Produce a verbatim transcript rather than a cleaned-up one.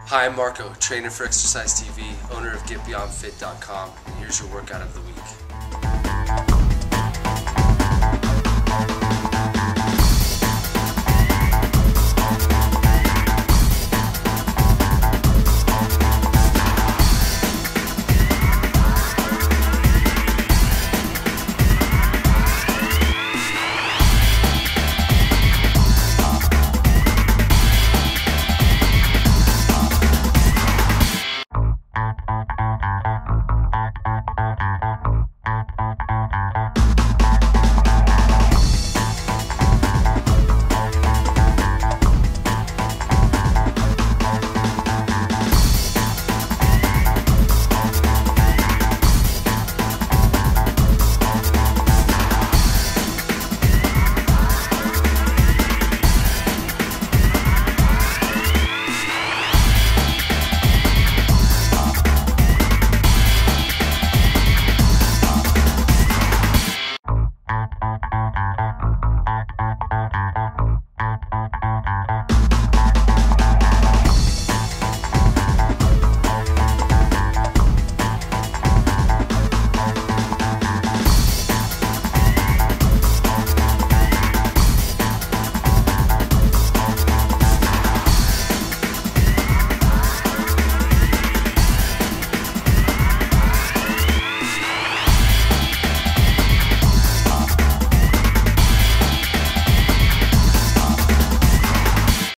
Hi, I'm Marco, trainer for Exercise T V, owner of Get Beyond Fit dot com, and here's your workout of the week.